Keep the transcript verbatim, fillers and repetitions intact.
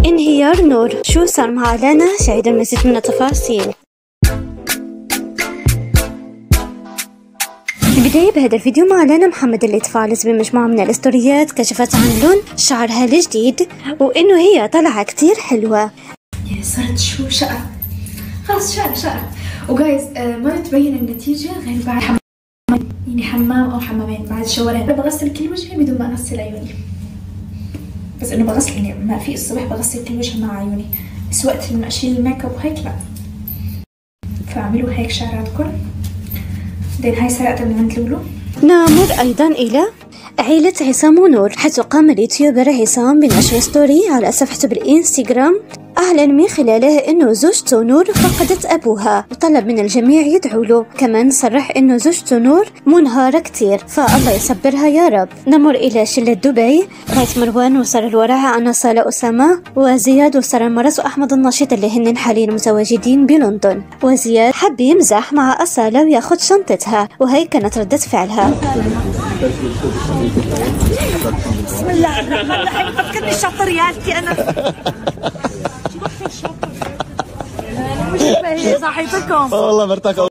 انهيار نور، شو صار مع لانا؟ شاهد المزيد من التفاصيل. البداية بهذا الفيديو مع لانا محمد اللي تفاعلت بمجموعة من الاستوريات كشفت عن لون شعرها الجديد وانه هي طلعة كتير حلوة. يعني صارت شو شقة، خلاص شقة شقة. وجايز آه ما تبين النتيجة غير بعد حمام، يعني حمام او حمامين بعد شاورين. بغسل كل وجهي بدون ما اغسل عيوني، بس انه بغسل يعني ما في الصبح بغسل كل وجهي مع عيوني، بس وقت لما اشيل الميك اب وهيك لا. فاعملوا هيك شعراتكم. بعدين هاي سرقتها من عند لولو. نمر ايضا الى عيلة عصام ونور، حيث قام اليوتيوبر عصام بنشر ستوري على صفحته بالانستغرام أعلن من خلاله أنه زوجته نور فقدت أبوها وطلب من الجميع يدعوا له. كمان صرح أنه زوجته نور منهارة كتير فالله يصبرها يا رب. نمر إلى شلة دبي، غاية مروان وسارة الورعة، أنا صالة أسامة وزياد وسارة المرس وأحمد النشيط اللي هن حاليا متواجدين بلندن. وزياد حب يمزح مع أصالة وياخد شنطتها، وهي كانت ردة فعلها. بسم الله الرحمن الرحيم. فكرني شاطر ريالتي أنا. مش صحيتكم والله مرتاح.